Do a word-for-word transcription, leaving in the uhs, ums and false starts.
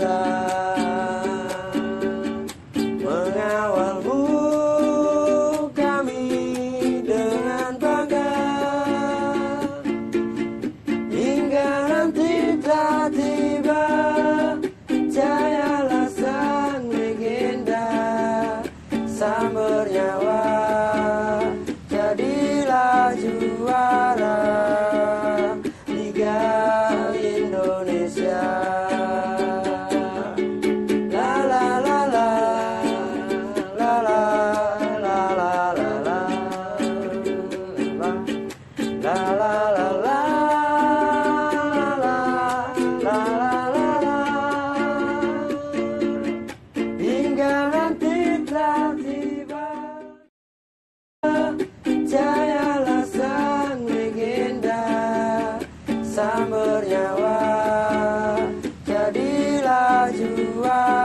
cinta, mengawalmu kami dengan bangga, hingga nanti tak tiba jayalah sang legenda, sang bernyawa jadilah juara Liga Indonesia. La la la la la la la la la la la la la la hingga nanti telah tiba jayalah sang legenda, sang bernyawa jadilah juara